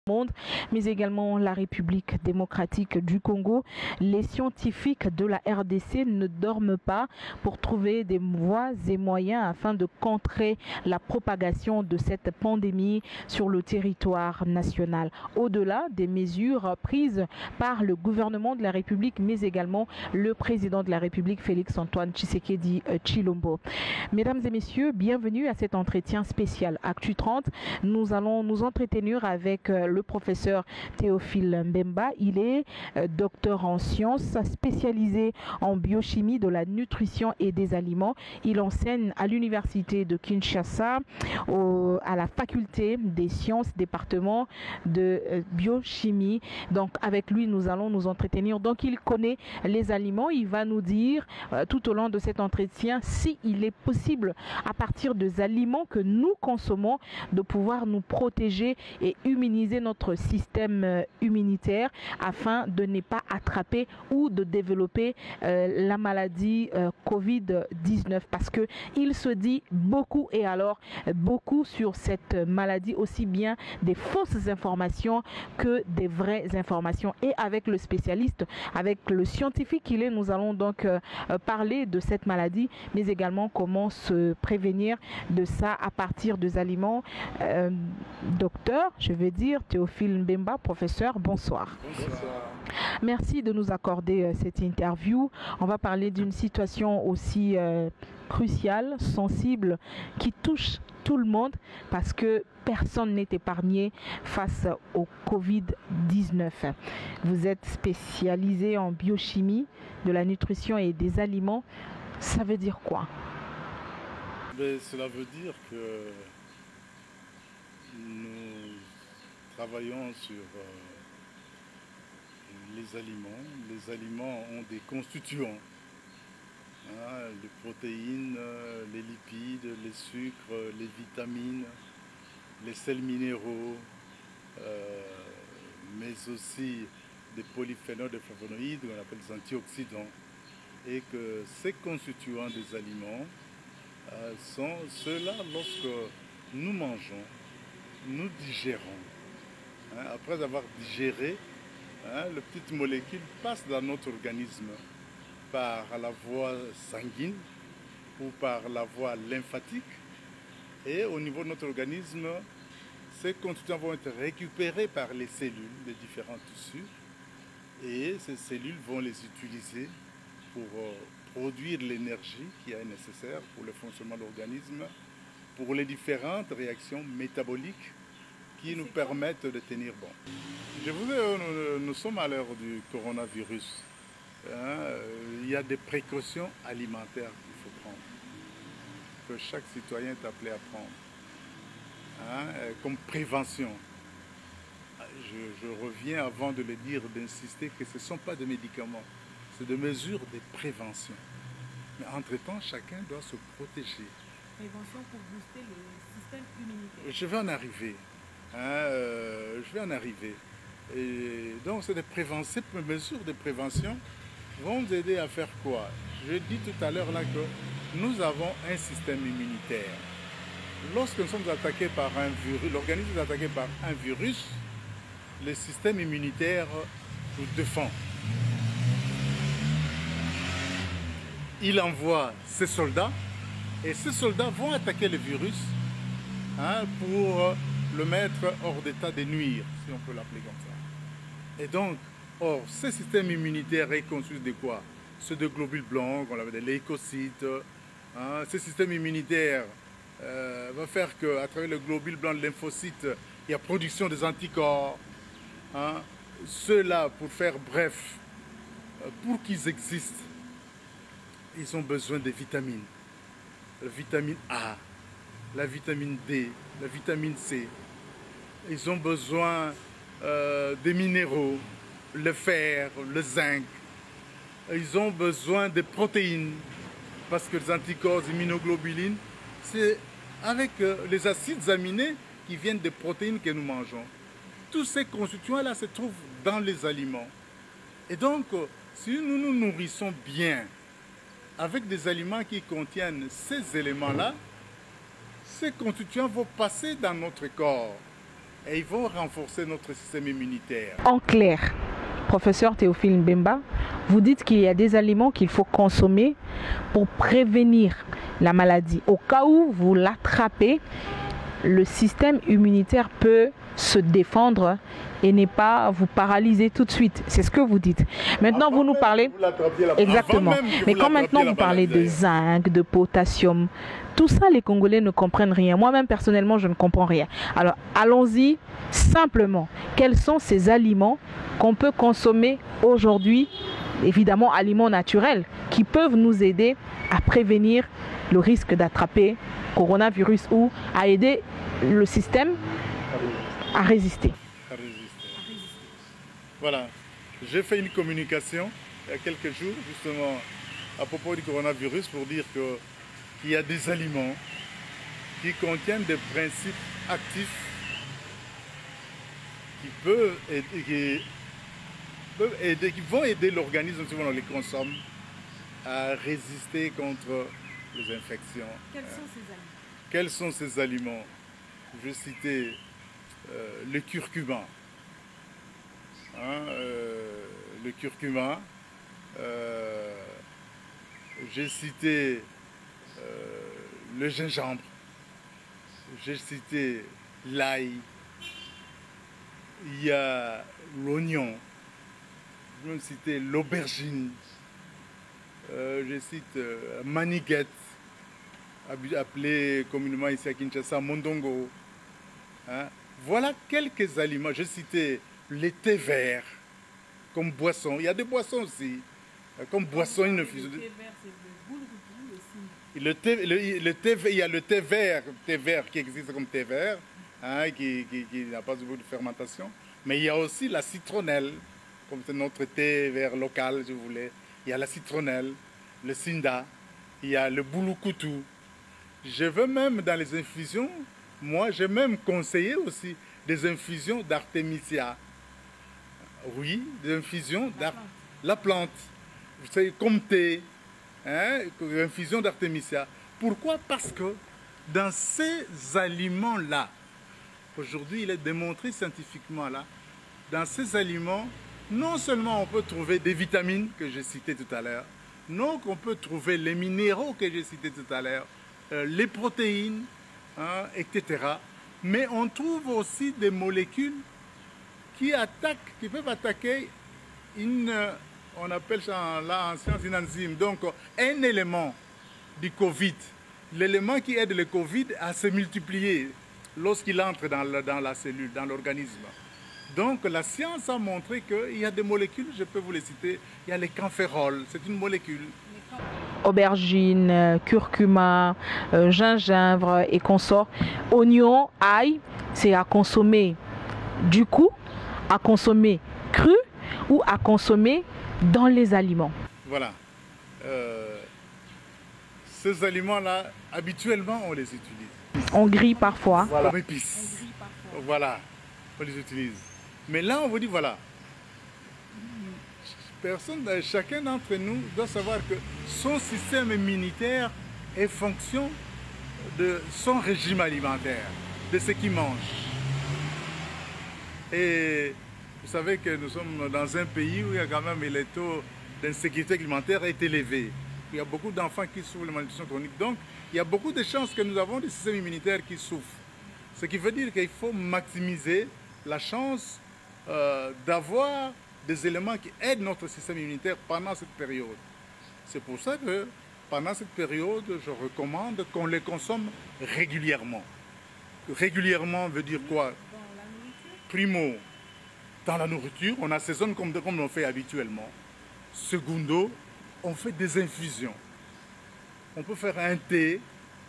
monde, mais également la République démocratique du Congo. Les scientifiques de la RDC ne dorment pas pour trouver des voies et moyens afin de contrer la propagation de cette pandémie sur le territoire national. Au-delà des mesures prises par le gouvernement de la République, mais également le président de la République, Félix-Antoine Tshisekedi Tshilombo. Mesdames et messieurs, bienvenue à cet entretien spécial Actu 30. Nous allons nous entretenir avec le professeur Théophile Mbemba. Il est docteur en sciences, spécialisé en biochimie de la nutrition et des aliments. Il enseigne à l'université de Kinshasa, à la faculté des sciences, département de biochimie. Donc avec lui, nous allons nous entretenir. Donc il connaît les aliments. Il va nous dire tout au long de cet entretien s'il est possible, à partir des aliments que nous consommons, de pouvoir nous protéger et immuniser notre système immunitaire afin de ne pas attraper ou de développer la maladie Covid-19, parce que il se dit beaucoup, et alors beaucoup, sur cette maladie, aussi bien des fausses informations que des vraies informations. Et avec le spécialiste, avec le scientifique qu'il est, nous allons donc parler de cette maladie, mais également comment se prévenir de ça à partir des aliments. Docteur, je vais dire Théophile Mbemba, professeur, bonsoir. Bonsoir. Merci de nous accorder cette interview. On va parler d'une situation aussi cruciale, sensible, qui touche tout le monde, parce que personne n'est épargné face au Covid-19. Vous êtes spécialisé en biochimie de la nutrition et des aliments. Ça veut dire quoi? Cela veut dire que nous travaillons sur les aliments. Les aliments ont des constituants, les protéines, les lipides, les sucres, les vitamines, les sels minéraux, mais aussi des polyphénols, des flavonoïdes, qu'on appelle des antioxydants. Et que ces constituants des aliments sont ceux-là, lorsque nous mangeons, nous digérons. Après avoir digéré, les petites molécules passent dans notre organisme par la voie sanguine ou par la voie lymphatique. Et au niveau de notre organisme, ces constituants vont être récupérés par les cellules des différents tissus. Et ces cellules vont les utiliser pour produire l'énergie qui est nécessaire pour le fonctionnement de l'organisme, pour les différentes réactions métaboliques qui nous permettent de tenir bon. Je vous dis, nous sommes à l'heure du coronavirus. Il y a des précautions alimentaires qu'il faut prendre, que chaque citoyen est appelé à prendre, comme prévention. Je reviens, avant de le dire, d'insister que ce ne sont pas des médicaments, c'est des mesures de prévention. Mais entre-temps, chacun doit se protéger. Prévention pour booster le système immunitaire. Je vais en arriver. Je vais en arriver. Et donc, ces mesures de prévention vont nous aider à faire quoi? Je dis tout à l'heure là que nous avons un système immunitaire. Lorsque nous sommes attaqués par un virus, l'organisme est attaqué par un virus, le système immunitaire nous défend. Il envoie ses soldats, et ces soldats vont attaquer le virus pour le mettre hors d'état de nuire, si on peut l'appeler comme ça. Et donc, ce système immunitaire est constitué de quoi? C'est de globules blancs, on appelle des leucocytes. Ce système immunitaire va faire qu'à travers le globule blanc de lymphocytes, il y a production des anticorps. Ceux-là, pour faire bref, pour qu'ils existent, ils ont besoin de vitamines. La vitamine A, la vitamine D, la vitamine C. Ils ont besoin des minéraux, le fer, le zinc. Ils ont besoin des protéines, parce que les anticorps, les immunoglobulines, c'est avec les acides aminés qui viennent des protéines que nous mangeons. Tous ces constituants-là se trouvent dans les aliments. Et donc, si nous nous nourrissons bien avec des aliments qui contiennent ces éléments-là, ces constituants vont passer dans notre corps et ils vont renforcer notre système immunitaire. En clair, professeur Théophile Mbemba, vous dites qu'il y a des aliments qu'il faut consommer pour prévenir la maladie. Au cas où vous l'attrapez, le système immunitaire peut se défendre et n'est pas vous paralyser tout de suite. C'est ce que vous dites. Maintenant, Avant vous nous parlez... Exactement. Mais quand maintenant vous parlez de zinc, de potassium, tout ça, les Congolais ne comprennent rien. Moi-même, personnellement, je ne comprends rien. Alors, allons-y simplement. Quels sont ces aliments qu'on peut consommer aujourd'hui, évidemment aliments naturels, qui peuvent nous aider à prévenir le risque d'attraper coronavirus ou à aider le système à résister. Voilà. J'ai fait une communication il y a quelques jours, justement, à propos du coronavirus, pour dire qu'il y a des aliments qui contiennent des principes actifs qui vont aider l'organisme, si on les consomme, à résister contre les infections. Quels sont ces aliments? Je vais citer le curcuma. Le curcuma. J'ai cité le gingembre. J'ai cité l'ail. Il y a l'oignon. Je vais même citer l'aubergine. Je cite maniguette, appelé communément ici à Kinshasa mondongo. Voilà quelques aliments. J'ai cité les thés verts comme boisson. Il y a des boissons aussi. Comme boisson, il y a le thé vert qui existe comme thé vert, qui n'a pas de fermentation. Mais il y a aussi la citronnelle, comme c'est notre thé vert local, si vous voulez. Il y a la citronnelle, le sinda, il y a le boulukoutou. Je veux même dans les infusions, moi j'ai même conseillé aussi des infusions d'artémisia. Oui, des infusions la plante. C'est comme thé, infusion d'artémisia. Pourquoi? Parce que dans ces aliments-là, aujourd'hui il est démontré scientifiquement là, dans ces aliments, non seulement on peut trouver des vitamines que j'ai citées tout à l'heure, non qu'on peut trouver les minéraux que j'ai cités tout à l'heure, les protéines, etc. Mais on trouve aussi des molécules qui peuvent attaquer on appelle ça là en science une enzyme, donc un élément du Covid, l'élément qui aide le Covid à se multiplier lorsqu'il entre dans la cellule, dans l'organisme. Donc la science a montré qu'il y a des molécules, je peux vous les citer, il y a les camphérols, c'est une molécule. Aubergine, curcuma, gingembre et consorts. Oignon, ail, c'est à consommer du coup, à consommer cru ou à consommer dans les aliments. Voilà. Ces aliments-là, habituellement, on les utilise. On grille parfois. Voilà. Comme épices. Voilà, on les utilise. Mais là, on vous dit, voilà, chacun d'entre nous doit savoir que son système immunitaire est fonction de son régime alimentaire, de ce qu'il mange. Et vous savez que nous sommes dans un pays où il y a quand même le taux d'insécurité alimentaire est élevé. Il y a beaucoup d'enfants qui souffrent de malnutrition chronique. Donc, il y a beaucoup de chances que nous avons des systèmes immunitaires qui souffrent. Ce qui veut dire qu'il faut maximiser la chance d'avoir des éléments qui aident notre système immunitaire pendant cette période. C'est pour ça que pendant cette période, je recommande qu'on les consomme régulièrement. Régulièrement veut dire quoi? Primo, dans la nourriture, on assaisonne comme on fait habituellement. Secondo, on fait des infusions. On peut faire un thé,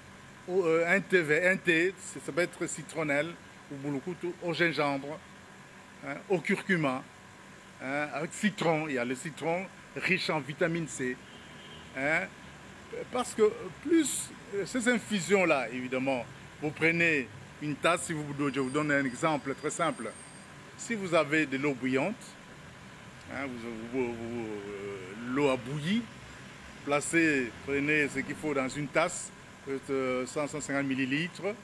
ça peut être citronnelle ou boulukoutou, au gingembre, au curcuma, avec citron. Il y a le citron riche en vitamine C. Parce que plus ces infusions-là, évidemment, vous prenez une tasse, je vous donne un exemple très simple. Si vous avez de l'eau bouillante, l'eau a bouilli, prenez ce qu'il faut dans une tasse, 100-150 millilitres,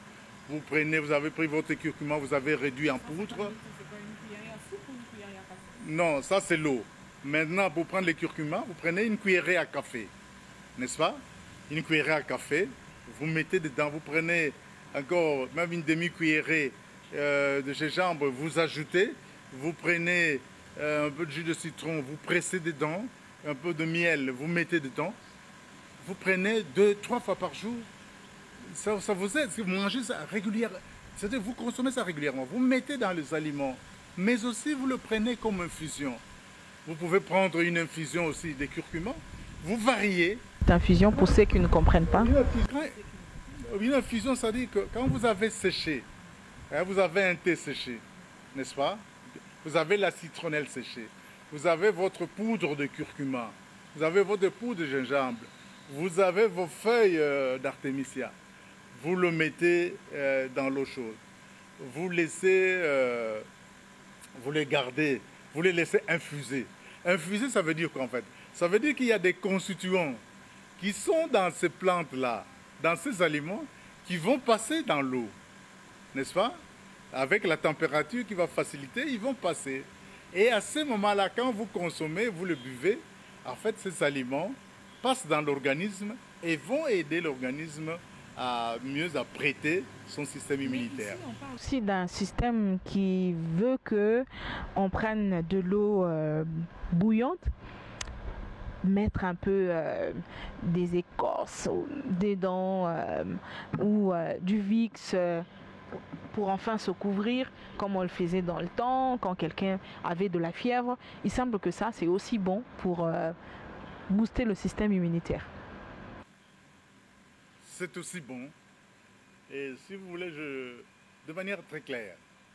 Vous prenez, vous avez pris votre curcuma, vous avez réduit en poudre. C'est quoi, une cuillerée à soupe ou une cuillerée à café? Non, ça c'est l'eau. Maintenant, pour prendre les curcuma, vous prenez une cuillerée à café, n'est-ce pas? Une cuillerée à café, vous mettez dedans, vous prenez encore même une demi-cuillerée de gingembre, vous ajoutez, vous prenez un peu de jus de citron, vous pressez dedans, un peu de miel, vous mettez dedans. Vous prenez 2-3 fois par jour. Ça vous aide, si vous mangez ça régulièrement, c'est-à-dire vous consommez ça régulièrement, vous mettez dans les aliments, mais aussi vous le prenez comme infusion. Vous pouvez prendre une infusion aussi de curcuma, vous variez. Infusion pour ceux qui ne comprennent pas. Une infusion, ça dit que quand vous avez séché, hein, vous avez un thé séché, n'est-ce pas? Vous avez la citronnelle séchée, vous avez votre poudre de curcuma, vous avez votre poudre de gingembre, vous avez vos feuilles d'artémisia. Vous le mettez dans l'eau chaude. Vous laissez, vous les gardez, vous les laissez infuser. Infuser, ça veut dire quoi en fait? Ça veut dire qu'il y a des constituants qui sont dans ces plantes-là, dans ces aliments, qui vont passer dans l'eau, n'est-ce pas? Avec la température qui va faciliter, ils vont passer. Et à ce moment-là, quand vous consommez, vous le buvez, en fait, ces aliments passent dans l'organisme et vont aider l'organisme à mieux apprêter son système immunitaire. Ici, on parle aussi d'un système qui veut que on prenne de l'eau bouillante, mettre un peu des écorces dedans ou du Vicks pour enfin se couvrir comme on le faisait dans le temps quand quelqu'un avait de la fièvre. Il semble que ça, c'est aussi bon pour booster le système immunitaire. C'est aussi bon. Et si vous voulez, de manière très claire,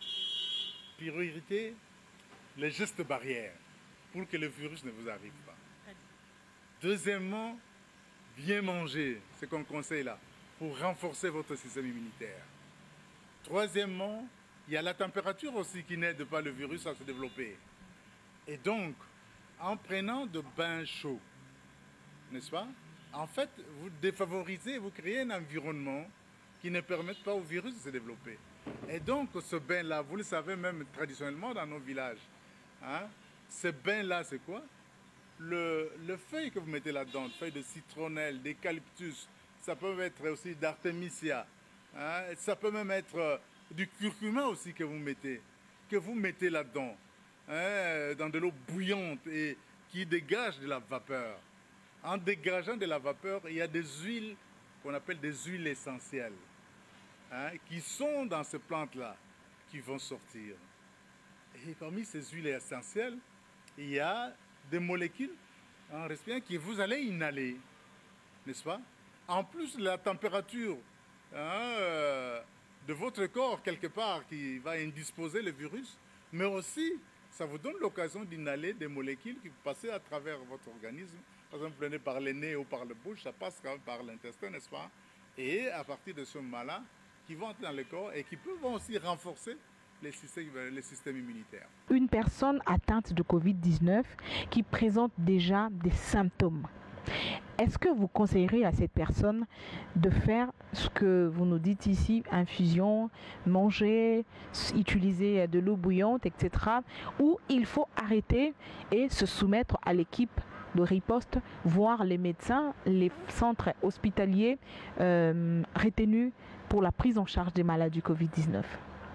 priorité, les gestes barrières pour que le virus ne vous arrive pas. Deuxièmement, bien manger, c'est qu'on conseille là, pour renforcer votre système immunitaire. Troisièmement, il y a la température aussi qui n'aide pas le virus à se développer. Et donc, en prenant de bains chauds, n'est-ce pas? En fait, vous défavorisez, vous créez un environnement qui ne permet pas au virus de se développer. Et donc, ce bain-là, vous le savez même traditionnellement dans nos villages, hein, ce bain-là, c'est quoi? Le feuille que vous mettez là-dedans, feuille de citronnelle, d'eucalyptus, ça peut être aussi d'artémisia, hein, ça peut même être du curcuma aussi que vous mettez là-dedans, hein, dans de l'eau bouillante et qui dégage de la vapeur. En dégageant de la vapeur, il y a des huiles qu'on appelle des huiles essentielles, hein, qui sont dans ces plantes-là, qui vont sortir. Et parmi ces huiles essentielles, il y a des molécules en respirant que vous allez inhaler, n'est-ce pas? En plus de la température, hein, de votre corps, quelque part, qui va indisposer le virus, mais aussi, ça vous donne l'occasion d'inhaler des molécules qui passent à travers votre organisme. Par exemple, vous prenez par le nez ou par la bouche, ça passe quand même par l'intestin, n'est-ce pas? Et à partir de ce moment-là, qui vont entrer dans le corps et qui peuvent aussi renforcer les systèmes immunitaires. Une personne atteinte de Covid-19 qui présente déjà des symptômes, est-ce que vous conseillerez à cette personne de faire ce que vous nous dites ici, infusion, manger, utiliser de l'eau bouillante, etc. ou il faut arrêter et se soumettre à l'équipe de riposte, voir les médecins, les centres hospitaliers retenus pour la prise en charge des malades du Covid-19?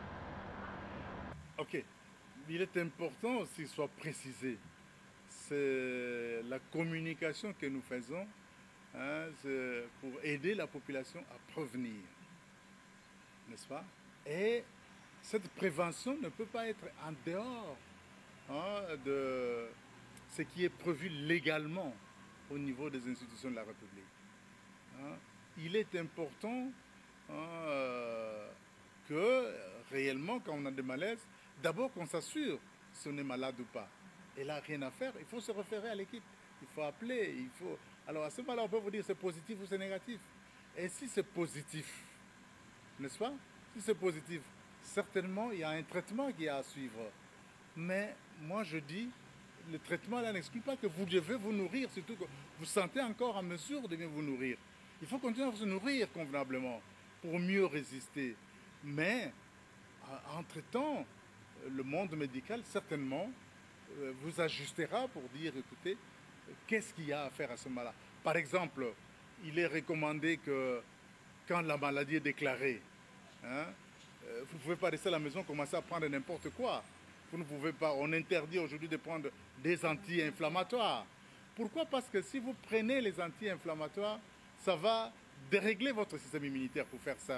Ok, il est important aussi que soit précisé. C'est la communication que nous faisons, hein, pour aider la population à prévenir, n'est-ce pas? Et cette prévention ne peut pas être en dehors, hein, de ce qui est prévu légalement au niveau des institutions de la République. Hein. Il est important, hein, que réellement, quand on a des malaises, d'abord qu'on s'assure si on est malade ou pas. Et là, rien à faire, il faut se référer à l'équipe. Il faut appeler, il faut... Alors à ce moment-là, on peut vous dire c'est positif ou c'est négatif. Et si c'est positif, n'est-ce pas? Si c'est positif, certainement, il y a un traitement qui est à suivre. Mais moi, je dis, le traitement là n'exclut pas que vous devez vous nourrir, surtout que vous sentez encore en mesure de bien vous nourrir. Il faut continuer à se nourrir convenablement pour mieux résister. Mais, entre-temps, le monde médical, certainement, vous ajustera pour dire, écoutez, qu'est-ce qu'il y a à faire à ce moment-là? Par exemple, il est recommandé que quand la maladie est déclarée, hein, vous ne pouvez pas rester à la maison, commencer à prendre n'importe quoi. Vous ne pouvez pas, on interdit aujourd'hui de prendre des anti-inflammatoires. Pourquoi? Parce que si vous prenez les anti-inflammatoires, ça va dérégler votre système immunitaire pour faire ça.